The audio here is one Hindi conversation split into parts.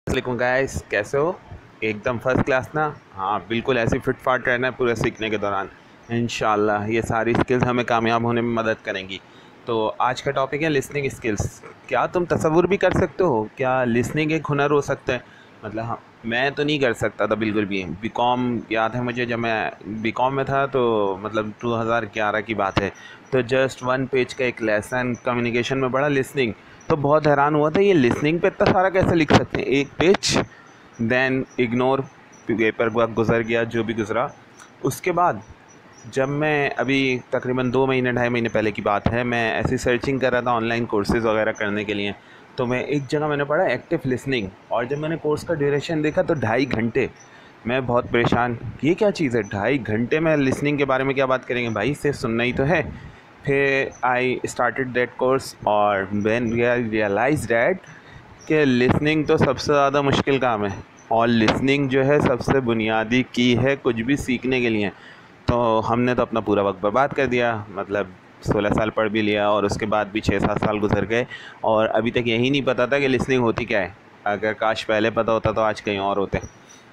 वालेकुम गाइस, कैसे हो? एकदम फर्स्ट क्लास ना। हाँ बिल्कुल, ऐसे फिट फाट रहना है पूरे सीखने के दौरान। इंशाल्लाह ये सारी स्किल्स हमें कामयाब होने में मदद करेंगी। तो आज का टॉपिक है लिसनिंग स्किल्स। क्या तुम तसव्वुर भी कर सकते हो क्या लिसनिंग एक हुनर हो सकता है? मतलब हाँ, मैं तो नहीं कर सकता था बिल्कुल भी। बीकॉम याद है मुझे, जब मैं बीकॉम में था तो मतलब 2011 की बात है। तो जस्ट वन पेज का एक लेसन कम्युनिकेशन में पढ़ा, लिसनिंग। तो बहुत हैरान हुआ था, ये लिसनिंग पे इतना सारा कैसे लिख सकते हैं एक पेज। देन इग्नोर, पेपर वक्त गुजर गया जो भी गुजरा। उसके बाद जब मैं अभी तकरीबन 2 महीने 2.5 महीने पहले की बात है, मैं ऐसी सर्चिंग कर रहा था ऑनलाइन कोर्सेज़ वगैरह करने के लिए। तो मैं एक जगह मैंने पढ़ा एक्टिव लिसनिंग, और जब मैंने कोर्स का ड्यूरेशन देखा तो 2.5 घंटे। मैं बहुत परेशान, ये क्या चीज़ है 2.5 घंटे में लिसनिंग के बारे में क्या बात करेंगे भाई, सिर्फ सुनना ही तो है। फिर आई स्टार्टेड दैट कोर्स, और when we I realize that कि लिसनिंग तो सबसे ज़्यादा मुश्किल काम है, और लिसनिंग जो है सबसे बुनियादी की है कुछ भी सीखने के लिए। तो हमने तो अपना पूरा वक्त बर्बाद कर दिया, मतलब 16 साल पढ़ भी लिया और उसके बाद भी 6-7 साल गुजर गए, और अभी तक यही नहीं पता था कि लिसनिंग होती क्या है। अगर काश पहले पता होता तो आज कहीं और होते।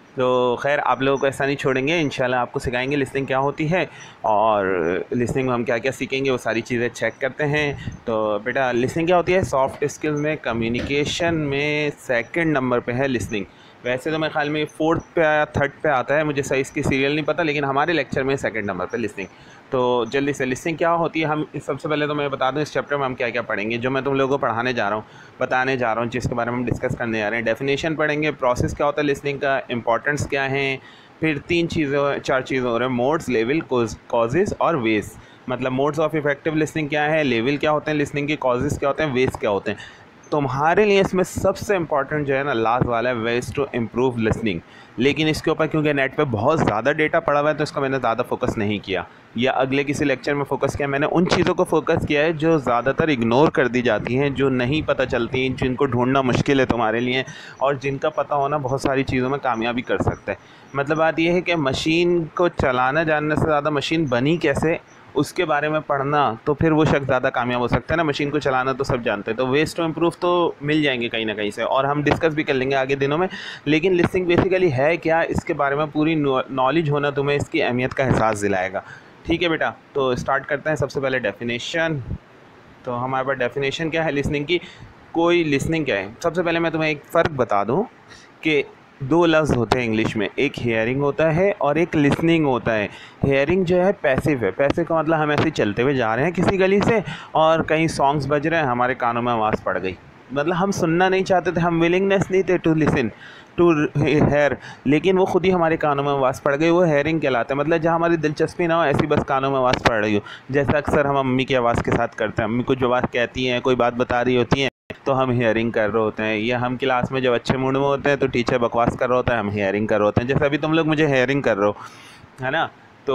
तो खैर, आप लोगों को ऐसा नहीं छोड़ेंगे, इंशाल्लाह आपको सिखाएंगे लिसनिंग क्या होती है, और लिसनिंग में हम क्या क्या सीखेंगे वो सारी चीज़ें चेक करते हैं। तो बेटा, लिसनिंग क्या होती है? सॉफ्ट स्किल्स में, कम्युनिकेशन में सेकंड नंबर पे है लिसनिंग। वैसे तो मेरे ख्याल में फोर्थ पे या थर्ड पे आता है, मुझे सही इसकी सीरियल नहीं पता, लेकिन हमारे लेक्चर में सेकंड नंबर पे लिसनिंग। तो जल्दी से, लिसनिंग क्या होती है, हम सबसे पहले तो मैं बता दूं इस चैप्टर में हम क्या क्या पढ़ेंगे, जो मैं तुम लोगों को पढ़ाने जा रहा हूँ, बताने जा रहा हूँ, जिसके बारे में हम डिस्कस करने जा रहे हैं। डेफिनेशन पढ़ेंगे, प्रोसेस क्या होता है लिसनिंग का, इंपॉर्टेंस क्या है। फिर 4 चीज़ें हो रहे हैं, मोड्स, लेवल, कॉजेज़ और वेज। मतलब मोड्स ऑफ इफेक्टिव लिसनिंग क्या है, लेवल क्या होते हैं लिसनिंग के, कॉजेज़ क्या होते हैं, वेज क्या होते हैं। तुम्हारे लिए इसमें सबसे इंपॉर्टेंट जो है ना, लास्ट वाला है, वेज टू इम्प्रूव लिसनिंग। लेकिन इसके ऊपर क्योंकि नेट पे बहुत ज़्यादा डेटा पड़ा हुआ है, तो इसका मैंने ज़्यादा फोकस नहीं किया, या अगले किसी लेक्चर में फ़ोकस किया। मैंने उन चीज़ों को फोकस किया है जो ज़्यादातर इग्नोर कर दी जाती हैं, जो नहीं पता चलती हैं, जिनको ढूंढना मुश्किल है तुम्हारे लिए, और जिनका पता होना बहुत सारी चीज़ों में कामयाबी कर सकता है। मतलब बात यह है कि मशीन को चलाना जानने से ज़्यादा मशीन बनी कैसे, उसके बारे में पढ़ना, तो फिर वो शख्स ज़्यादा कामयाब हो सकता है ना। मशीन को चलाना तो सब जानते हैं, तो वेस्ट टू इम्प्रूव तो मिल जाएंगे कहीं ना कहीं से, और हम डिस्कस भी कर लेंगे आगे दिनों में। लेकिन लिसनिंग बेसिकली है क्या, इसके बारे में पूरी नॉलेज होना तुम्हें इसकी अहमियत का एहसास दिलाएगा। ठीक है बेटा, तो स्टार्ट करते हैं। सबसे पहले डेफिनेशन। तो हमारे पास डेफिनेशन क्या है लिसनिंग की, कोई लिसनिंग क्या है। सबसे पहले मैं तुम्हें एक फ़र्क बता दूं कि दो लफ्ज़ होते हैं इंग्लिश में, एक हेयरिंग होता है और एक लिसनिंग होता है। हेयरिंग जो है पैसिव है, पैसिव का मतलब हम ऐसे चलते हुए जा रहे हैं किसी गली से, और कहीं सॉन्ग्स बज रहे हैं, हमारे कानों में आवाज़ पड़ गई, मतलब हम सुनना नहीं चाहते थे, हम विलिंगनेस नहीं थे टू लिसन, टू हेयर, लेकिन वो खुद ही हमारे कानों में आवाज़ पड़ गई, वो हेयरिंग कहलाता है। मतलब जहाँ हमारी दिलचस्पी ना हो, ऐसी बस कानों में आवाज़ पड़ रही हो, जैसा अक्सर हम अम्मी की आवाज़ के साथ करते हैं। अम्मी कुछ आवाज़ कहती हैं, कोई बात बता रही होती हैं, तो हम हियरिंग कर रहे होते हैं। या हम क्लास में जब अच्छे मूड में होते हैं तो टीचर बकवास कर रहा होता है, हम हियरिंग कर रहे होते हैं, जैसे अभी तुम लोग मुझे हियरिंग कर रहे हो, है ना।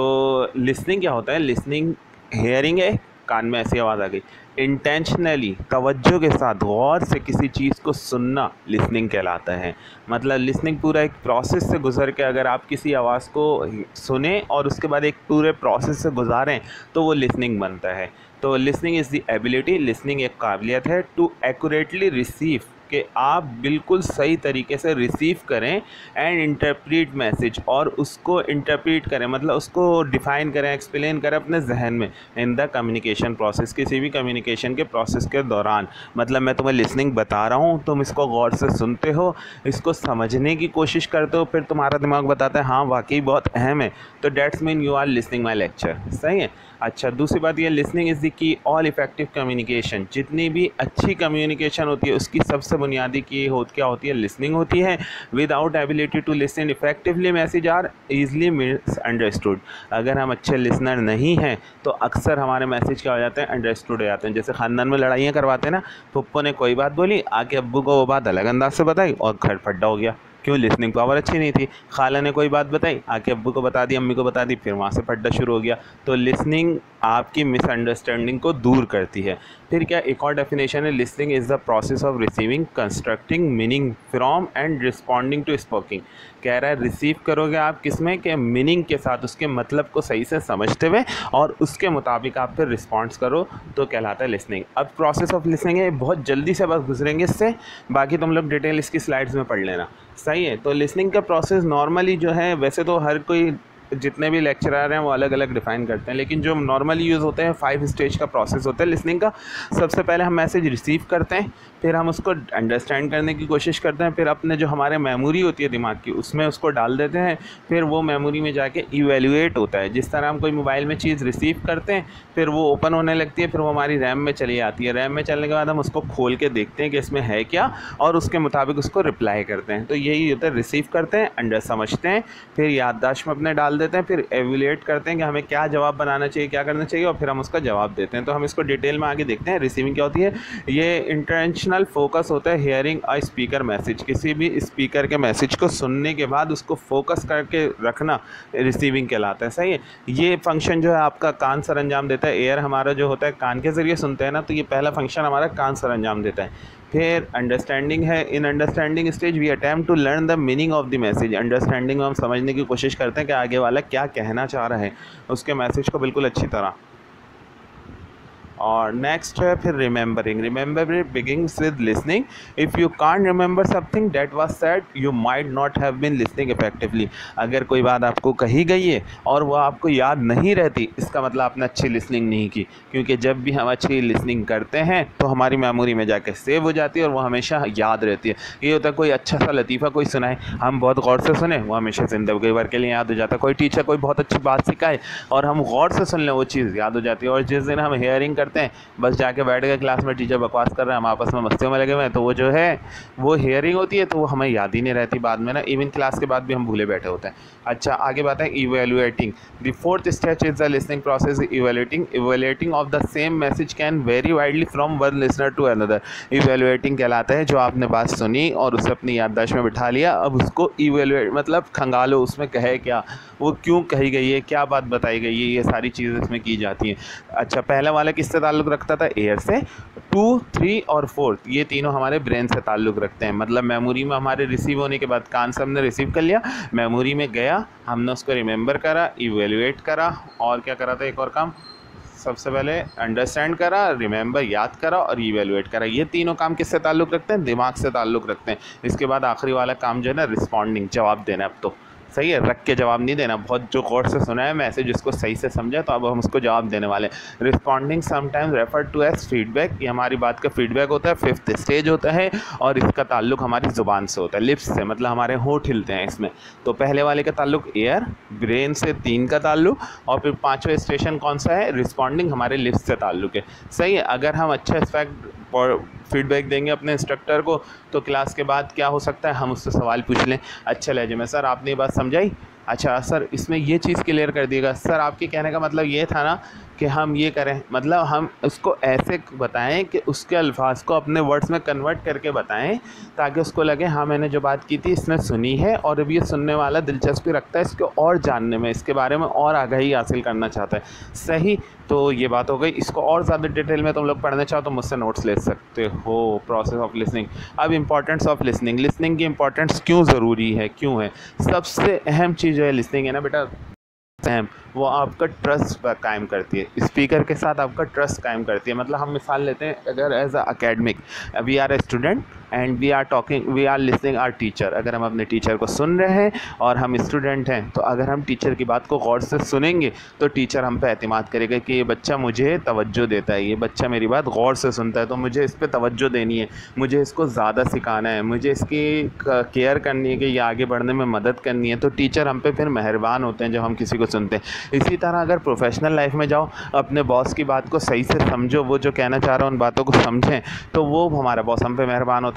तो लिसनिंग क्या होता है, लिसनिंग हेयरिंग है, कान में ऐसी आवाज़ आ गई, इंटेंशनली, तवज्जो के साथ, गौर से किसी चीज़ को सुनना लिसनिंग कहलाता है। मतलब लिसनिंग पूरा एक प्रोसेस से गुजर के अगर आप किसी आवाज़ को सुने और उसके बाद एक पूरे प्रोसेस से गुजारें, तो वो लिसनिंग बनता है। तो listening is the ability, listening एक काबिलियत है टू एक्यूरेटली रिसीव, कि आप बिल्कुल सही तरीके से रिसीव करें एंड इंटरप्रीट मैसेज, और उसको इंटरप्रीट करें, मतलब उसको डिफ़ाइन करें, एक्सप्लेन करें अपने जहन में इन द कम्युनिकेशन प्रोसेस, किसी भी कम्युनिकेशन के प्रोसेस के दौरान। मतलब मैं तुम्हें लिसनिंग बता रहा हूँ, तुम इसको गौर से सुनते हो, इसको समझने की कोशिश करते हो, फिर तुम्हारा दिमाग बताता है हाँ वाकई बहुत अहम है, तो that's mean you are listening my lecture. सही है। अच्छा, दूसरी बात ये, listening is the key all effective communication. जितनी भी अच्छी कम्युनिकेशन होती है उसकी सबसे बुनियादी की क्या होती है, लिसनिंग होती है। Without ability to listen effectively message are easily misunderstood. अगर हम अच्छे लिसनर नहीं हैं तो अक्सर हमारे मैसेज क्या हो जाते हैं, अंडरस्टूड हो जाते हैं। जैसे ख़ानदान में लड़ाइयाँ करवाते हैं ना, पप्पो ने कोई बात बोली, आके अब्बू को वो बात अलग अंदाज से बताई और घर फड्डा हो गया। क्यों? लिसनिंग पावर अच्छी नहीं थी। खाला ने कोई बात बताई, आके अब्बू को बता दी, अम्मी को बता दी, फिर वहाँ से फड्डा शुरू हो गया। तो लिसनिंग आपकी मिसअंडरस्टैंडिंग को दूर करती है। फिर क्या, एक और डेफिनेशन है, listening is the process of receiving, constructing meaning from and responding to spoking. कह रहा है रिसीव करोगे आप किसमें, कि मीनिंग के साथ, उसके मतलब को सही से समझते हुए और उसके मुताबिक आप फिर रिस्पॉन्स करो, तो कहलाता है लिसनिंग। अब प्रोसेस ऑफ लिसनिंग है, बहुत जल्दी से बस गुजरेंगे इससे, बाकी तुम लोग डिटेल इसकी स्लाइड्स में पढ़ लेना। सही है। तो लिसनिंग का प्रोसेस नॉर्मली जो है, वैसे तो हर कोई जितने भी लेक्चरर हैं वो अलग अलग डिफ़ाइन करते हैं, लेकिन जो नॉर्मली यूज़ होते हैं 5 स्टेज का प्रोसेस होता है लिसनिंग का। सबसे पहले हम मैसेज रिसीव करते हैं, फिर हम उसको अंडरस्टैंड करने की कोशिश करते हैं, फिर अपने जो हमारे मेमोरी होती है दिमाग की उसमें उसको डाल देते हैं, फिर वो मेमोरी में जाके इवेल्युएट होता है। जिस तरह हम कोई मोबाइल में चीज़ रिसीव करते हैं, फिर वो ओपन होने लगती है, फिर वो हमारी रैम में चली आती है। रैम में चलने के बाद हम उसको खोल के देखते हैं कि इसमें है क्या, और उसके मुताबिक उसको रिप्लाई करते हैं। तो यही होता है, रिसीव करते हैं, अंडर समझते हैं, फिर याददाश्त में अपने डाल देते हैं, फिर एवेल्युएट करते हैं कि हमें क्या जवाब बनाना चाहिए, क्या करना चाहिए, और फिर हम उसका जवाब देते हैं। तो हम इसको डिटेल में आगे देखते हैं। रिसीविंग क्या होती है? ये इंटेंशनल फोकस होता है, हियरिंग अ स्पीकर मैसेज। किसी भी स्पीकर के मैसेज को सुनने के बाद उसको फोकस करके रखना रिसीविंग कहलाता है। सही है। ये फंक्शन जो है आपका कान सर अंजाम देता है। एयर हमारा जो होता है कान के ज़रिए सुनते हैं ना, तो ये पहला फंक्शन हमारा कान सर अंजाम देता है। फिर अंडरस्टैंडिंग है। In understanding stage we attempt to learn the meaning of the message. Understanding में हम समझने की कोशिश करते हैं कि आगे वाला क्या कहना चाह रहा है, उसके मैसेज को बिल्कुल अच्छी तरह। और नेक्स्ट है फिर remembering. Remembering begins with listening. If you can't remember something that was said, you might not have been listening effectively. अगर कोई बात आपको कही गई है और वो आपको याद नहीं रहती, इसका मतलब आपने अच्छी लिसनिंग नहीं की, क्योंकि जब भी हम अच्छी लिसनिंग करते हैं तो हमारी मेमोरी में जाकर सेव हो जाती है और वो हमेशा याद रहती है। ये होता है कोई अच्छा सा लतीफ़ा कोई सुनाए, हम बहुत गौर से सुने, वो हमेशा ज़िंदगी भर के लिए याद हो जाता है। कोई टीचर कोई बहुत अच्छी बात सिखाए और हम गौर से सुन लें, वो चीज़ याद हो जाती है। और जिस दिन हम हेयरिंग करते हैं, बस जाके बैठ गए क्लास में, टीचर बकवास कर रहे हैं, हम आपस में मस्तियों में लगे हुए हैं, तो वो जो है वो हेयरिंग होती है, तो वो हमें याद ही नहीं रहती बाद में ना। इवन क्लास के बाद भी हम भूले बैठे होते हैं। अच्छा, आगे बात है evaluating. The fourth stage is the listening process, evaluating. Evaluating of the same message can vary widely from one listener to another. Evaluating कहलाता है जो आपने बात सुनी और उसे अपनी याददाश्त में बिठा लिया, अब उसको इवेल्युएट मतलब खंगालो, उसमें कहे क्या, वो क्यों कही गई है, क्या बात बताई गई है, ये सारी चीज़ें इसमें की जाती हैं। अच्छा, पहला वाला किससे ताल्लुक़ रखता था? एयर से। 2, 3 और 4 ये तीनों हमारे ब्रेन से ताल्लुक़ रखते हैं। मतलब मेमोरी में हमारे रिसीव होने के बाद कान से हमने रिसीव कर लिया, मेमोरी में गया, हमने उसको रिमेंबर करा, इवेल्युएट करा, और क्या करा था, एक और काम, सबसे पहले अंडरस्टैंड करा, रिमेंबर याद करा, और इवेल्युएट करा। ये तीनों काम किससे ताल्लुक़ रखते हैं? दिमाग से ताल्लुक़ रखते हैं। इसके बाद आखिरी वाला काम जो है ना, रिस्पॉन्डिंग, जवाब देना। अब तो सही है, रख के जवाब नहीं देना, बहुत जो गौर से सुना है मैसेज उसको सही से समझा, तो अब हम उसको जवाब देने वाले हैं। Responding sometimes refer to as feedback. ये हमारी बात का फीडबैक होता है, 5th स्टेज होता है, और इसका ताल्लुक हमारी ज़ुबान से होता है, लिप्स से, मतलब हमारे होंठ हिलते हैं इसमें। तो पहले वाले का ताल्लुक एयर, ब्रेन से 3 का ताल्लुक, और फिर 5वां स्टेशन कौन सा है? रिस्पॉन्डिंग, हमारे लिप्स से ताल्लुक है। सही है। अगर हम अच्छा इफेक्ट और फीडबैक देंगे अपने इंस्ट्रक्टर को, तो क्लास के बाद क्या हो सकता है, हम उससे सवाल पूछ लें अच्छे लहजे में, सर आपने ये बात समझाई, अच्छा सर इसमें ये चीज़ क्लियर कर दिएगा, सर आपके कहने का मतलब ये था ना कि हम ये करें, मतलब हम उसको ऐसे बताएं कि उसके अल्फाज को अपने वर्ड्स में कन्वर्ट करके बताएं, ताकि उसको लगे हाँ मैंने जो बात की थी इसने सुनी है, और अब ये सुनने वाला दिलचस्पी रखता है इसको और जानने में, इसके बारे में और आगाही हासिल करना चाहता है। सही। तो ये बात हो गई। इसको और ज़्यादा डिटेल में तुम लोग पढ़ना चाहो तो मुझसे नोट्स ले सकते हो। Process of listening. अब इंपॉर्टेंस ऑफ लिसनिंग। लिसनिंग की इंपॉर्टेंस क्यों ज़रूरी है, क्यों है? सबसे अहम चीज़ जो है लिसनिंग है ना बेटा, अहम, वो आपका ट्रस्ट पर कायम करती है, स्पीकर के साथ आपका ट्रस्ट कायम करती है। मतलब हम मिसाल लेते हैं, अगर as a academic we are a student and we are listening our teacher. अगर हम अपने टीचर को सुन रहे हैं और हम स्टूडेंट हैं, तो अगर हम टीचर की बात को गौर से सुनेंगे तो टीचर हम पे एतमाद करेगा कि ये बच्चा मुझे तवज्जो देता है, ये बच्चा मेरी बात गौर से सुनता है, तो मुझे इस पर तवज्जो देनी है, मुझे इसको ज़्यादा सिखाना है, मुझे इसकी केयर करनी है कि ये आगे बढ़ने में मदद करनी है। तो टीचर हम पे फिर मेहरबान होते हैं जब हम किसी को सुनते हैं। इसी तरह अगर प्रोफेशनल लाइफ में जाओ, अपने बॉस की बात को सही से समझो, वो जो कहना चाह रहा है उन बातों को समझें, तो वो हमारा बॉस हम पे मेहरबान होता है।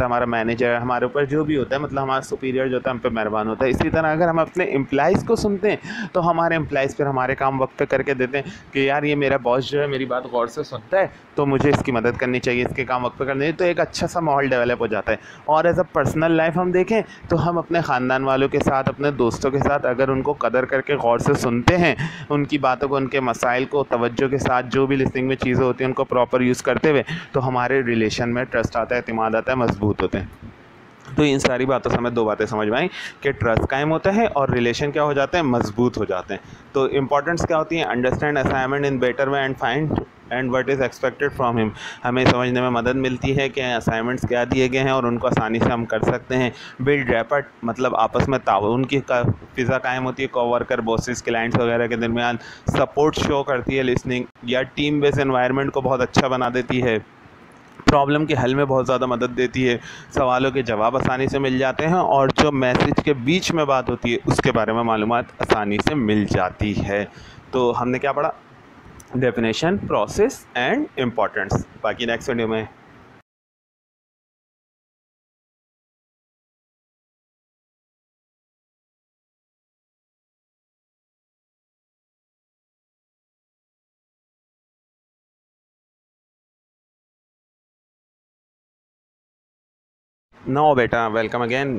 होता है, हमारा मैनेजर हमारे ऊपर जो भी होता है, मतलब हमारा सुपीरियर जो होता है हम पे मेहरबान होता है। इसी तरह अगर हम अपने एम्प्लॉइज़ को सुनते हैं तो हमारे एम्प्लॉइज़ फिर हमारे काम वक्त पे करके देते हैं कि यार ये मेरा बॉस जो है मेरी बात गौर से सुनता है, तो मुझे इसकी मदद करनी चाहिए, इसके काम वक्त पे करने चाहिए। तो एक अच्छा सा माहौल डेवलप हो जाता है। और एज अ पर्सनल लाइफ हम देखें तो हम अपने ख़ानदान वालों के साथ, अपने दोस्तों के साथ अगर उनको कदर करके गौर से सुनते हैं, उनकी बातों को, उनके मसाइल को तवज्जो के साथ, जो भी लिसनिंग में चीज़ें होती हैं उनको प्रॉपर यूज़ करते हुए, तो हमारे रिलेशन में ट्रस्ट आता है, एतमाद आता है, मजबूत होते हैं। तो इन सारी बातों से हमें दो बातें समझ में आई कि ट्रस्ट कायम होता है और रिलेशन क्या हो जाते हैं, मजबूत हो जाते हैं। तो इंपॉर्टेंट्स क्या होती हैं, understand assignment in better way and find and what is expected from him. हमें समझने में मदद मिलती है कि असाइनमेंट्स क्या दिए गए हैं और उनको आसानी से हम कर सकते हैं। बिल्ड रैपट, मतलब आपस में ताउन की फ़िज़ा कायम होती है, कोवर्कर, बॉसेस, क्लाइंट्स वगैरह के दरमियान। सपोर्ट शो करती है लिसनिंग, या टीम बेस्ड एनवायरनमेंट को बहुत अच्छा बना देती है। प्रॉब्लम के हल में बहुत ज़्यादा मदद देती है। सवालों के जवाब आसानी से मिल जाते हैं और जो मैसेज के बीच में बात होती है उसके बारे में मालूमात आसानी से मिल जाती है। तो हमने क्या पढ़ा, डेफिनेशन, प्रोसेस एंड इम्पोर्टेंस। बाकी नेक्स्ट वीडियो में। नो बेटा, वेलकम अगेन।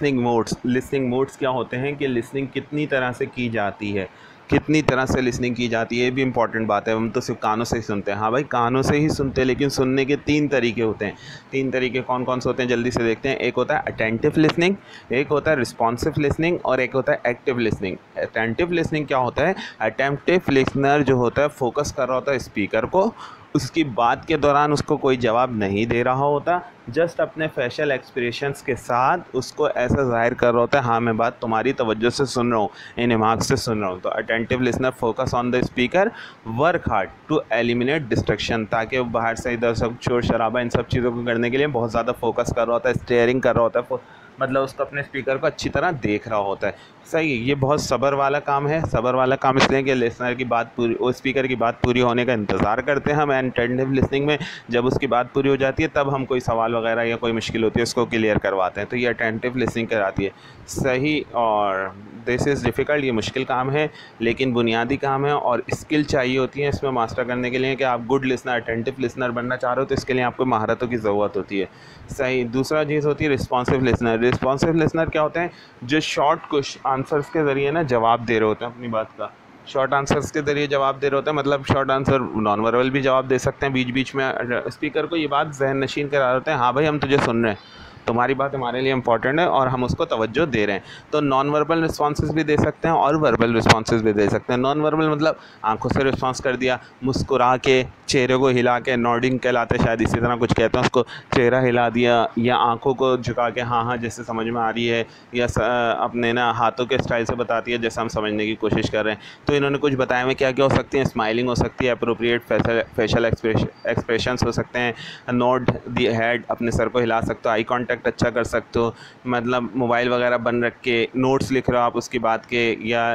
लिसनिंग मोड्स क्या होते हैं कि लिसनिंग कितनी तरह से की जाती है, कितनी तरह से लिसनिंग की जाती है, ये भी इंपॉर्टेंट बात है। हम तो सिर्फ कानों से ही सुनते हैं। हाँ भाई, कानों से ही सुनते हैं, लेकिन सुनने के 3 तरीके होते हैं। 3 तरीके कौन कौन से होते हैं, जल्दी से देखते हैं। एक होता है अटेंटिव लिसनिंग, एक होता है रिस्पॉन्सिव लिसनिंग और एक होता है एक्टिव लिसनिंग। अटेंटिव लिसनिंग क्या होता है, अटेंटिव लिसनर जो होता है फोकस कर रहा होता है स्पीकर को, उसकी बात के दौरान उसको कोई जवाब नहीं दे रहा होता, जस्ट अपने फेशियल एक्सप्रेशंस के साथ उसको ऐसा ज़ाहिर कर रहा होता है, हाँ मैं बात तुम्हारी तवज्जो से सुन रहा हूँ, इन दिमाग से सुन रहा हूँ। तो attentive listener focus on the speaker, work hard to eliminate distraction, ताकि वो बाहर से इधर सब शोर शराबा इन सब चीज़ों को करने के लिए बहुत ज़्यादा फोकस कर रहा होता है, स्टेयरिंग कर रहा होता है, मतलब उसको अपने स्पीकर को अच्छी तरह देख रहा होता है। सही, ये बहुत सब्र वाला काम है। सब्र वाला काम इसलिए कि लिसनर की बात पूरी, वो स्पीकर की बात पूरी होने का इंतज़ार करते हैं हम। अटेंटिव लिसनिंग में जब उसकी बात पूरी हो जाती है तब हम कोई सवाल वगैरह या कोई मुश्किल होती है उसको क्लियर करवाते हैं। तो ये अटेंटिव लिसनिंग कराती है। सही, और दिस इज़ डिफ़िकल्ट, ये मुश्किल काम है लेकिन बुनियादी काम है और स्किल चाहिए होती है इसमें मास्टर करने के लिए। कि आप गुड लिसनर, अटेंटिव लिसनर बनना चाह रहे हो तो इसके लिए आपको महारतों की ज़रूरत होती है। सही, दूसरा चीज़ होती है रिस्पॉन्सिव लिसनर। रिस्पॉन्सिव लिसनर क्या होते हैं, जो शॉर्ट कुछ आंसर्स के ज़रिए ना जवाब दे रहे होते हैं अपनी बात का, शॉर्ट आंसर्स के ज़रिए जवाब दे रहे होते हैं। मतलब शॉर्ट आंसर नॉन वर्बल भी जवाब दे सकते हैं, बीच बीच में स्पीकर को ये बात जहन नशीन करा रहे होते हैं, हाँ भाई हम तुझे सुन रहे हैं, तुम्हारी बात हमारे लिए इंपॉर्टेंट है और हम उसको तवज्जो दे रहे हैं। तो नॉन वर्बल रिस्पॉन्सेज भी दे सकते हैं और वर्बल रिस्पॉन्सेज भी दे सकते हैं। नॉन वर्बल मतलब आंखों से रिस्पॉन्स कर दिया, मुस्कुरा के, चेहरे को हिला के, नॉडिंग कहलाते हैं शायद, इसी तरह कुछ कहते हैं उसको, चेहरा हिला दिया या आंखों को झुका के हाँ हाँ जैसे समझ में आ रही है, या अपने ना हाथों के स्टाइल से बताती है जैसे हम समझने की कोशिश कर रहे हैं। तो इन्होंने कुछ बताया में क्या क्या हो सकती है, स्माइलिंग हो सकती है, अप्रोप्रिएट फेशियल एक्सप्रेशंस हो सकते हैं, नोड दी हेड, अपने सर को हिला सकते हो, आई कांटेक्ट अच्छा कर सकते हो, मतलब मोबाइल वगैरह बंद रख के नोट्स लिख रहे हो आप उसकी बात के, या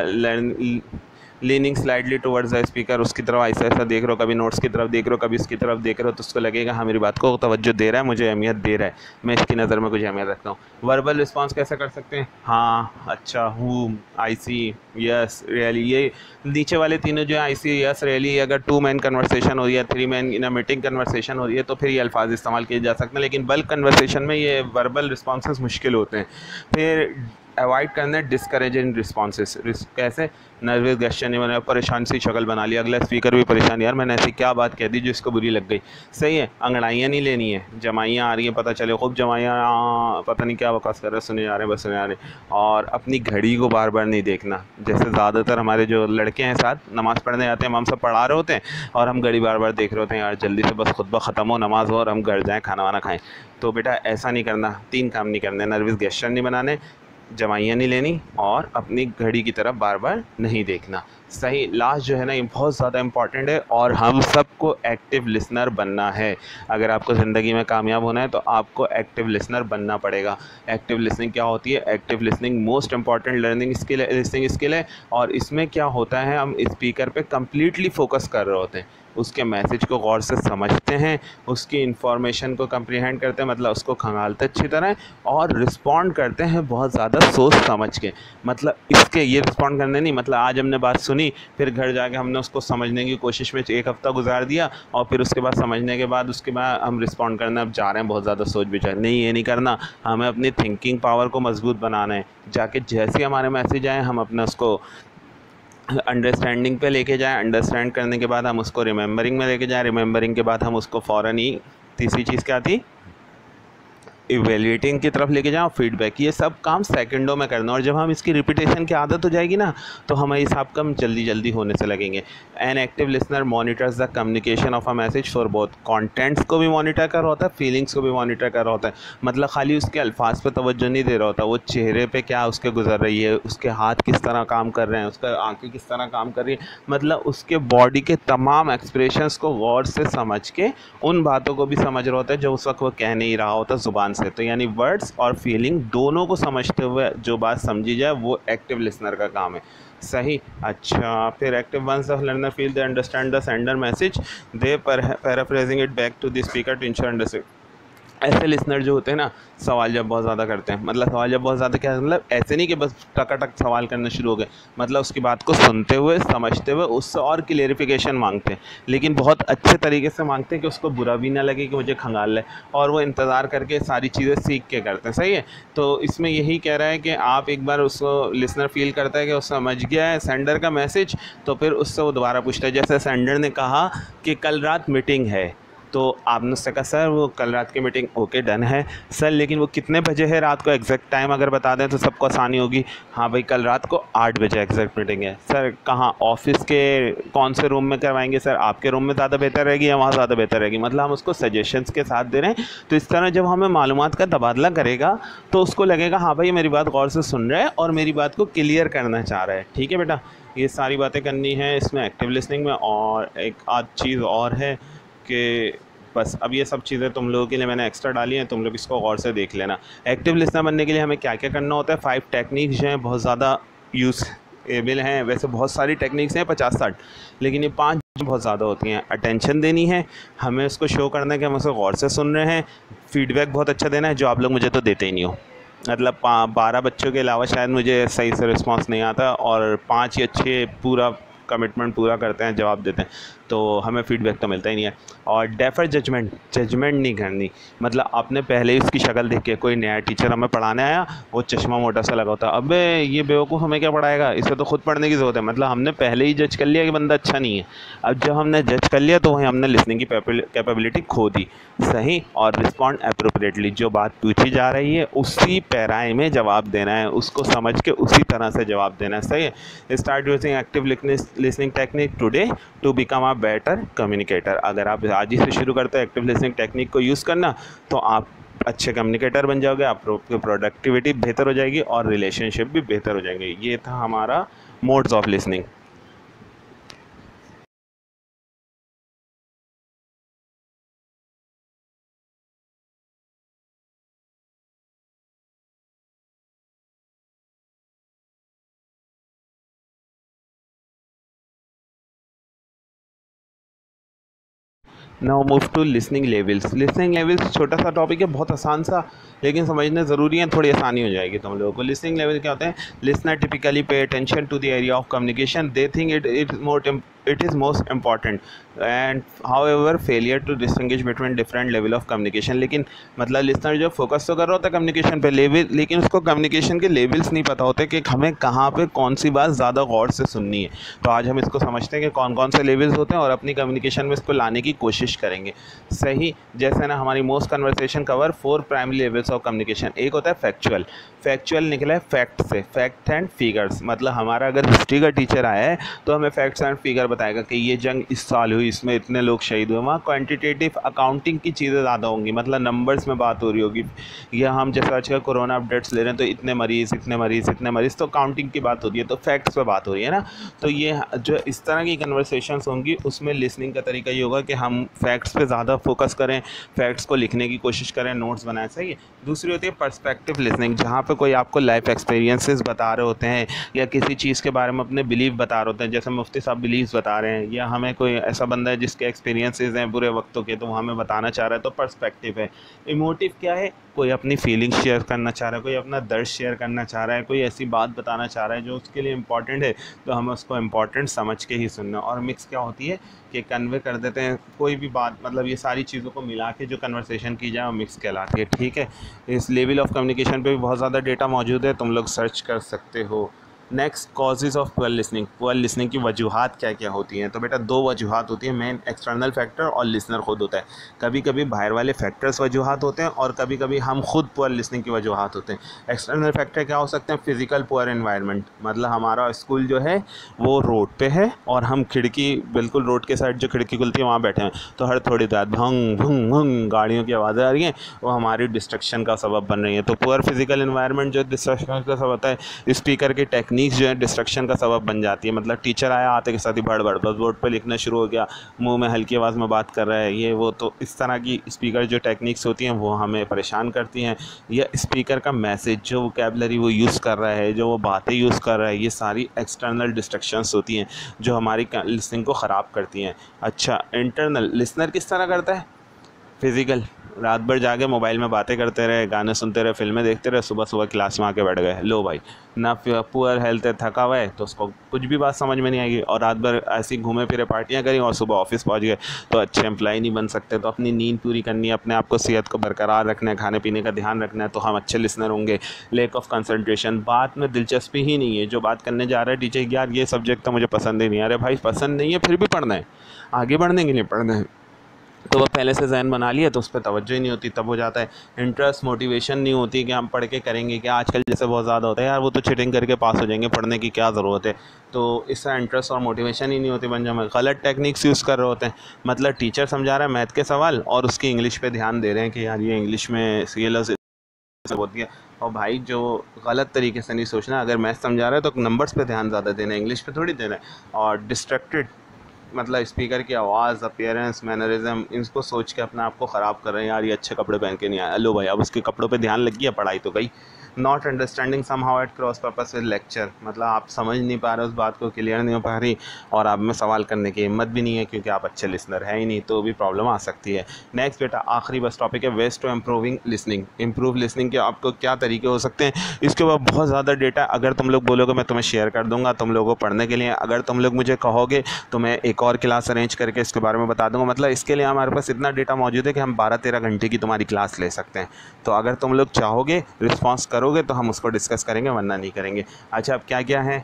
leaning slightly towards the speaker, उसकी तरफ ऐसा ऐसा देख रहे हो, कभी नोट्स की तरफ देख रहे हो, कभी इसकी तरफ देख रहे हो, तो उसको लगेगा हाँ मेरी बात को तवज्जो दे रहा है, मुझे अहमियत दे रहा है, मैं इसकी नज़र में कुछ अहमियत रखता हूँ। वर्बल रिस्पॉन्स कैसे कर सकते हैं, हाँ, अच्छा, हूँ, आई सी, यस, रियली, ये नीचे वाले तीनों जो है आई सी, यस, रियली, अगर 2 मैन कन्वर्सेशन हो रही है, 3 man in a meeting conversation हो रही है तो फिर ये अल्फाज इस्तेमाल किए जा सकते हैं, लेकिन बल्क कन्वर्सेशन में ये वर्बल रिस्पॉन्सेस मुश्किल होते हैं। फिर अवॉइड करना है डिस्करेजिंग रिस्पॉन्सेस। कैसे, नर्वस गेस्चर नहीं बना, परेशान सी शक्ल बना लिया, अगला स्पीकर भी परेशान, यार मैंने ऐसी क्या बात कह दी जो इसको बुरी लग गई। सही है, अंगड़ाइयाँ नहीं लेनी है, जमाइयाँ आ रही हैं पता चले, खूब जमाइयाँ, पता नहीं क्या बकवास कर रहे हैं, सुने जा रहे हैं, बस सुने जा रहे हैं। और अपनी घड़ी को बार बार नहीं देखना, जैसे ज़्यादातर हमारे जो लड़के हैं साथ नमाज़ पढ़ने जाते हैं, हम सब पढ़ा रहे होते हैं और हम घड़ी बार बार देख रहे होते हैं, यार जल्दी से बस खुतबा ख़त्म हो, नमाज़ हो और हम घर जाएँ, खाना वाना खाएँ। तो बेटा ऐसा नहीं करना, 3 काम नहीं करने, नर्वस गेस्चर नहीं बनाने, जमाइयाँ नहीं लेनी और अपनी घड़ी की तरफ बार बार नहीं देखना। सही, लास्ट जो है ना ये बहुत ज़्यादा इम्पॉर्टेंट है और हम सबको एक्टिव लिसनर बनना है। अगर आपको ज़िंदगी में कामयाब होना है तो आपको एक्टिव लिसनर बनना पड़ेगा। एक्टिव लिसनिंग क्या होती है, active listening most important learning skill listening skill है और इसमें क्या होता है, हम स्पीकर पे कम्प्लीटली फोकस कर रहे होते हैं। उसके मैसेज को गौर से समझते हैं, उसकी इन्फॉर्मेशन को कंप्रीहेंड करते हैं, मतलब उसको खंगालते अच्छी तरह, और रिस्पॉन्ड करते हैं बहुत ज़्यादा सोच समझ के। मतलब इसके ये रिस्पॉन्ड करने नहीं, मतलब आज हमने बात सुनी, फिर घर जाके हमने उसको समझने की कोशिश में 1 हफ़्ता गुजार दिया, और फिर उसके बाद समझने के बाद उसके बाद हम रिस्पॉन्ड करना अब जा रहे हैं बहुत ज़्यादा सोच विचार। नहीं, ये नहीं करना। हमें अपनी थिंकिंग पावर को मजबूत बनाना है। जाके जैसे हमारे मैसेज आए हम अपना उसको अंडरस्टैंडिंग पे लेके जाएं, अंडरस्टैंड करने के बाद हम उसको रिमेंबरिंग में लेके जाएं, रिमेंबरिंग के बाद हम उसको फ़ौरन ही तीसरी चीज़ क्या थी, इवेल्युएटिंग की तरफ लेके जाओ, फीडबैक। ये सब काम सेकंडों में करना, और जब हम इसकी रिपीटेशन की आदत हो जाएगी ना, तो हमें ये सब काम जल्दी जल्दी होने से लगेंगे। An active listener monitors the communication of a message for both, contents को भी मॉनिटर कर रहा होता है, फीलिंग्स को भी मॉनिटर कर रहा होता है। मतलब खाली उसके अल्फाज पे तवज्जो नहीं दे रहा होता, वो चेहरे पे क्या उसके गुजर रही है, उसके हाथ किस तरह काम कर रहे हैं, उसका आंखें किस तरह काम कर रही है, मतलब उसके बॉडी के तमाम एक्सप्रेशंस को गौर से समझ के उन बातों को भी समझ रहा होता है जो उस वक्त वो कह नहीं रहा होता ज़ुबान से। तो यानी वर्ड्स और फीलिंग दोनों को समझते हुए जो बात समझी जाए वो एक्टिव लिसनर का काम है। सही। अच्छा, फिर active once the learner feel they understand the sender message they paraphrasing it back to the speaker to ensure understand. ऐसे लिसनर जो होते हैं ना, सवाल जब बहुत ज़्यादा करते हैं, मतलब सवाल जब बहुत ज़्यादा क्या, मतलब ऐसे नहीं कि बस टकाटक सवाल करने शुरू हो गए, मतलब उसकी बात को सुनते हुए समझते हुए उससे और क्लेरिफिकेशन मांगते हैं, लेकिन बहुत अच्छे तरीके से मांगते हैं कि उसको बुरा भी ना लगे कि मुझे खंगाल ले, और वो इंतज़ार करके सारी चीज़ें सीख के करते हैं। सही है। तो इसमें यही कह रहा है कि आप एक बार उसको लिसनर फील करता है कि वो समझ गया है सेंडर का मैसेज, तो फिर उससे वो दोबारा पूछता है। जैसे सेंडर ने कहा कि कल रात मीटिंग है, तो आपने उससे कहा सर वो कल रात की मीटिंग ओके डन है सर, लेकिन वो कितने बजे है रात को, एग्जैक्ट टाइम अगर बता दें तो सबको आसानी होगी। हाँ भाई, कल रात को 8 बजे एग्जैक्ट मीटिंग है सर। कहाँ, ऑफिस के कौन से रूम में करवाएंगे सर, आपके रूम में ज़्यादा बेहतर रहेगी या वहाँ ज़्यादा बेहतर रहेगी। मतलब हम उसको सजेशंस के साथ दे रहे हैं। तो इस तरह जब हमें मालूमात का तबादला करेगा तो उसको लगेगा हाँ भाई मेरी बात गौर से सुन रहा है और मेरी बात को क्लियर करना चाह रहा है। ठीक है बेटा, ये सारी बातें करनी है इसमें एक्टिव लिसनिंग में। और एक आध चीज़ और है कि बस अब ये सब चीज़ें तुम लोगों के लिए मैंने एक्स्ट्रा डाली हैं, तुम लोग इसको गौर से देख लेना। एक्टिव लिसनर बनने के लिए हमें क्या क्या करना होता है, 5 टेक्निक्स जो हैं बहुत ज़्यादा यूज़ेबल हैं। वैसे बहुत सारी टेक्निक्स हैं 50-60, लेकिन ये 5 बहुत ज़्यादा होती हैं। अटेंशन देनी है, हमें उसको शो करना है कि हम उसको गौर से सुन रहे हैं। फीडबैक बहुत अच्छा देना है, जो आप लोग मुझे तो देते ही नहीं हो। मतलब 12 बच्चों के अलावा शायद मुझे सही से रिस्पॉन्स नहीं आता, और 5 ही अच्छे पूरा कमिटमेंट पूरा करते हैं, जवाब देते हैं, तो हमें फीडबैक तो मिलता ही नहीं है। और डेफर जजमेंट नहीं करनी। मतलब आपने पहले ही उसकी शक्ल देख के, कोई नया टीचर हमें पढ़ाने आया, वो चश्मा मोटा सा लगा होता है, अबे ये बेवकूफ़ हमें क्या पढ़ाएगा, इसे तो खुद पढ़ने की ज़रूरत है। मतलब हमने पहले ही जज कर लिया कि बंदा अच्छा नहीं है। अब जब हमने जज कर लिया तो वहीं हमने लिसनिंग की कैपेबिलिटी खो दी। सही। और रिस्पॉन्ड अप्रोप्रिएटली, जो बात पूछी जा रही है उसी पैराए में जवाब देना है, उसको समझ के उसी तरह से जवाब देना है। सही है। Start using active listening technique today to become a better communicator. अगर आप आज ही से शुरू करते हैं एक्टिव लिसनिंग टेक्निक को यूज़ करना, तो आप अच्छे कम्युनिकेटर बन जाओगे, आप प्रोडक्टिविटी बेहतर हो जाएगी और रिलेशनशिप भी बेहतर हो जाएंगे। ये था हमारा modes of listening. Now move to listening levels. Listening levels छोटा सा टॉपिक है, बहुत आसान सा, लेकिन समझना ज़रूरी है, थोड़ी आसानी हो जाएगी तुम लोगों को। लिसनिंग लेवल क्या होते हैं? Listener typically pay attention to the area of communication, they think it is most important and however failure to distinguish between different level of communication। लेकिन मतलब लिसनर जो फोकस तो कर रहा होता है कम्युनिकेशन पे लेवल, लेकिन उसको कम्युनिकेशन के लेवल्स नहीं पता होते कि हमें कहाँ पे कौन सी बात ज़्यादा गौर से सुननी है। तो आज हम इसको समझते हैं कि कौन कौन से लेवल्स होते हैं और अपनी कम्युनिकेशन में इसको लाने की कोशिश करेंगे। सही। जैसे ना हमारी most conversation cover 4 primary levels of communication. एक होता है फैक्चुअल। फैक्चुअल निकला है फैक्ट से, फैक्ट एंड फिगर्स। मतलब हमारा अगर हिस्ट्री का टीचर आया है तो हमें फैक्ट्स एंड फिगर बताएगा कि ये जंग इस साल हुई, इसमें इतने लोग शहीद हुए। वहाँ क्वांटिटेटिव अकाउंटिंग की चीज़ें ज़्यादा होंगी, मतलब नंबर्स में बात हो रही होगी। या हम जैसे आजकल कोरोना अपडेट्स ले रहे हैं तो इतने मरीज़ इतने मरीज़ इतने मरीज़, तो काउंटिंग की बात हो रही है, तो फैक्ट्स पे बात हो रही है ना। तो ये जो इस तरह की कन्वर्सेशंस होंगी उसमें लिसनिंग का तरीका ये होगा कि हम फैक्ट्स पे ज़्यादा फोकस करें, फैक्ट्स को लिखने की कोशिश करें, नोट्स बनाएं, सही है। दूसरी होती है पर्सपेक्टिव लिसनिंग, जहाँ पे कोई आपको लाइफ एक्सपीरियंसेस बता रहे होते हैं या किसी चीज़ के बारे में अपने बिलीव बता रहे होते हैं, जैसे मुफ्ती साहब बिलीव्स बता रहे हैं, या हमें कोई ऐसा बंदा है जिसके एक्सपीरियंसेस हैं बुरे वक्तों के, तो वो हमें बताना चाह रहा है, तो पर्सपेक्टिव है। इमोटिव क्या है? कोई अपनी फीलिंग शेयर करना चाह रहा है, कोई अपना दर्द शेयर करना चाह रहा है, कोई ऐसी बात बताना चाह रहा है जो उसके लिए इम्पॉर्टेंट है, तो हमें उसको इम्पॉर्टेंट समझ के ही सुनना। और मिक्स क्या होती है कि कन्वे कर देते हैं कोई भी बात, मतलब ये सारी चीज़ों को मिला के जो कन्वर्सेशन की जाए वो मिक्स कहलाती है, ठीक है। इस लेवल ऑफ कम्युनिकेशन पे भी बहुत ज़्यादा डेटा मौजूद है, तुम लोग सर्च कर सकते हो। Next, causes of poor listening. Poor listening की वजूहात क्या क्या होती हैं? तो बेटा दो वजूहात होती हैं मेन, एक्सटर्नल फैक्टर और लिसनर खुद होता है। कभी कभी बाहर वाले फैक्टर्स वजूहात होते हैं और कभी कभी हम खुद पुअर लिसनिंग की वजूहात होते हैं। एक्सटर्नल फैक्टर क्या हो सकते हैं? फिजिकल पुअर एनवायरनमेंट, मतलब हमारा स्कूल जो है वो रोड पे है और हम खिड़की, बिल्कुल रोड के साइड जो खिड़की खुलती है वहाँ बैठे हैं, तो हर थोड़ी देर भंग भंग भंग गाड़ियों की आवाज़ें आ रही हैं, वो हमारी डिस्ट्रक्शन का सबब बन रही है। तो पुअर फिजिकल एनवायरनमेंट जो डिस्ट्रक्शन का सबब होता है, स्पीकर की टेक्निक्स जो है डिस्ट्रक्शन का सबब बन जाती है। मतलब टीचर आया, आते के साथ ही भड़ भड़ बस बोर्ड पे लिखना शुरू हो गया, मुंह में हल्की आवाज़ में बात कर रहा है, ये वो। तो इस तरह की स्पीकर जो टेक्निक्स होती हैं वो हमें परेशान करती हैं। या स्पीकर का मैसेज, जो वोकैबुलरी वो यूज़ कर रहा है, जो वो बातें यूज़ कर रहा है, ये सारी एक्सटर्नल डिस्ट्रक्शंस होती हैं जो हमारी लिसनिंग को ख़राब करती हैं। अच्छा, इंटरनल लिसनर किस तरह करता है? फिज़िकल, रात भर जाके मोबाइल में बातें करते रहे, गाने सुनते रहे, फिल्में देखते रहे, सुबह सुबह क्लास में आके बैठ गए, लो भाई ना, पुअर हेल्थ है, थका हुआ है, तो उसको कुछ भी बात समझ में नहीं आएगी। और रात भर ऐसी घूमे फिरे, पार्टियां करी और सुबह ऑफिस पहुंच गए, तो अच्छे एम्प्लॉय नहीं बन सकते। तो अपनी नींद पूरी करनी है, अपने आप को सेहत को बरकरार रखना है, खाने पीने का ध्यान रखना है, तो हम अच्छे लिसनर होंगे। लेक ऑफ कंसंट्रेशन, बात में दिलचस्पी ही नहीं है, जो बात करने जा रहा है टीचर, यार ये सब्जेक्ट तो मुझे पसंद ही नहीं। अरे भाई पसंद नहीं है फिर भी पढ़ना है, आगे बढ़ने के लिए पढ़ना है, तो वह पहले से ज़हन बना लिया तो उस पर तवज्जो ही नहीं होती, तब हो जाता है। इंटरेस्ट, मोटिवेशन नहीं होती कि हम पढ़ के करेंगे क्या। आजकल जैसे बहुत ज़्यादा होता है, यार वो तो चीटिंग करके पास हो जाएंगे, पढ़ने की क्या ज़रूरत है। तो इसका इंटरेस्ट और मोटिवेशन ही नहीं होती बन में। गलत टेक्निक्स यूज़ कर रहे होते हैं, मतलब टीचर समझा रहा है मैथ के सवाल और उसकी इंग्लिश पे ध्यान दे रहे हैं कि यार ये इंग्लिश में सीएलएस होती है। और भाई जो गलत तरीके से नहीं सोचना, अगर मैथ समझा रहा है तो नंबर्स पे ध्यान ज़्यादा देना है, इंग्लिश पे थोड़ी देना है। और डिस्ट्रैक्टेड, मतलब स्पीकर की आवाज़, अपीयरेंस, मैनरिज्म, इनको सोच के अपने आप को ख़राब कर रहे हैं, यार ये अच्छे कपड़े पहन के नहीं आया, लो भाई अब उसके कपड़ों पे ध्यान लग गया, पढ़ाई तो गई। Not understanding somehow at cross purpose with lecture, मतलब आप समझ नहीं पा रहे, उस बात को क्लियर नहीं हो पा रही और आप में सवाल करने की हिम्मत भी नहीं है क्योंकि आप अच्छे लिसनर है ही नहीं, तो भी प्रॉब्लम आ सकती है। नेक्स्ट बेटा आखिरी बस टॉपिक है ways to improving listening. Improve listening के आपको क्या तरीके हो सकते हैं, इसके ऊपर बहुत ज़्यादा डेटा अगर तुम लोग बोलोगे मैं तुम्हें शेयर कर दूंगा तुम लोगों को पढ़ने के लिए। अगर तुम लोग मुझे कहोगे तो मैं एक और क्लास अरेंज करके इसके बारे में बता दूंगा। मतलब इसके लिए हमारे पास इतना डेटा मौजूद है कि हम 12-13 घंटे की तुम्हारी क्लास ले सकते हैं। तो अगर तुम लोग चाहोगे, रिस्पॉन्स करोगे तो हम उसको डिस्कस करेंगे, वरना नहीं करेंगे। अच्छा, अब क्या क्या है,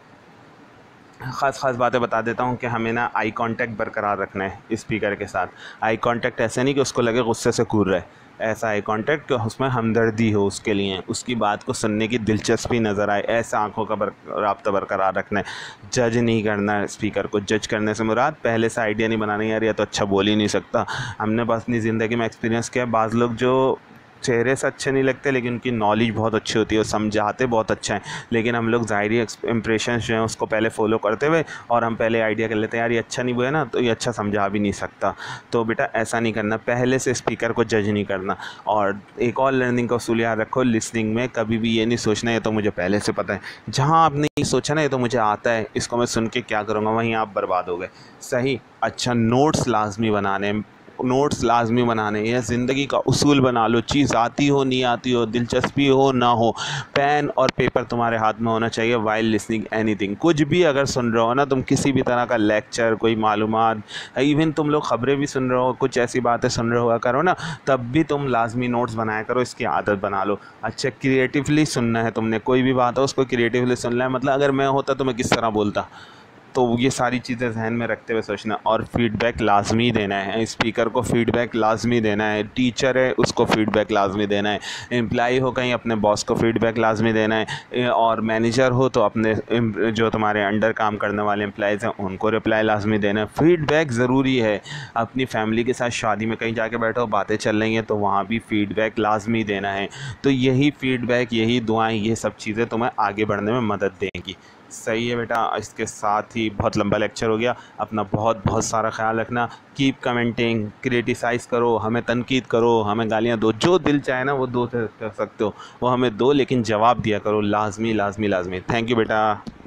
ख़ास बातें बता देता हूँ कि हमें ना आई कांटेक्ट बरकरार रखना है स्पीकर के साथ। आई कांटेक्ट ऐसे नहीं कि उसको लगे गुस्से से कूद रहा है, ऐसा आई कांटेक्ट कि उसमें हमदर्दी हो उसके लिए, उसकी बात को सुनने की दिलचस्पी नज़र आए, ऐसा आंखों का राब्ता बरकरार रखना है। जज नहीं करना है स्पीकर को, जज करने से मुराद पहले से आइडिया नहीं बनाना, यार ये तो अच्छा बोल ही नहीं सकता। हमने बस अपनी ज़िंदगी में एक्सपीरियंस किया, बाज़ लोग जो चेहरे से अच्छे नहीं लगते लेकिन उनकी नॉलेज बहुत अच्छी होती है और समझाते बहुत अच्छा है, लेकिन हम लोग ज़ाहिरी इंप्रेशन जो हैं उसको पहले फॉलो करते हुए और हम पहले आइडिया कर लेते हैं, यार ये अच्छा नहीं बोला ना तो ये अच्छा समझा भी नहीं सकता। तो बेटा ऐसा नहीं करना, पहले से स्पीकर को जज नहीं करना। और एक और लर्निंग का उसूल याद रखो, लिसनिंग में कभी भी ये नहीं सोचना है तो मुझे पहले से पता है। जहाँ आपने ये सोचा ना ये तो मुझे आता है, इसको मैं सुन के क्या करूँगा, वहीं आप बर्बाद हो गए। सही। अच्छा, नोट्स लाजमी बनाने, नोट्स लाजमी बनाने, यह ज़िंदगी का उसूल बना लो। चीज़ आती हो नहीं आती हो, दिलचस्पी हो ना हो, पेन और पेपर तुम्हारे हाथ में होना चाहिए वाइल लिसनिंग एनीथिंग। कुछ भी अगर सुन रहे हो ना तुम, किसी भी तरह का लेक्चर, कोई मालूमात, इवन तुम लोग ख़बरें भी सुन रहे हो, कुछ ऐसी बातें सुन रहे हुआ करो ना, तब भी तुम लाजमी नोट्स बनाया करो, इसकी आदत बना लो। अच्छा, क्रिएटिवली सुनना है तुमने, कोई भी बात हो उसको क्रिएटिवली सुनना है। मतलब अगर मैं होता तो मैं किस तरह बोलता, तो ये सारी चीज़ें जहन में रखते हुए सोचना। और फीडबैक लाजमी देना है, स्पीकर को फीडबैक लाजमी देना है, टीचर है उसको फीडबैक लाजमी देना है, एम्प्लॉई हो कहीं अपने बॉस को फीडबैक लाजमी देना है, और मैनेजर हो तो अपने जो तुम्हारे अंडर काम करने वाले एम्प्लॉइज़ हैं उनको रिप्लाई लाजमी देना है। फीडबैक ज़रूरी है। अपनी फैमिली के साथ शादी में कहीं जाके बैठो, बातें चल रही हैं तो वहाँ भी फीडबैक लाजमी देना है। तो यही फीडबैक, यही दुआएँ, ये सब चीज़ें तुम्हें आगे बढ़ने में मदद देंगी। सही है बेटा, इसके साथ ही बहुत लंबा लेक्चर हो गया। अपना बहुत बहुत सारा ख्याल रखना। कीप कमेंटिंग, क्रिटिसाइज़ करो, हमें तनकीद करो, हमें गालियाँ दो, जो दिल चाहे ना वो दो कर सकते हो, वो हमें दो, लेकिन जवाब दिया करो, लाजमी लाजमी लाजमी। थैंक यू बेटा।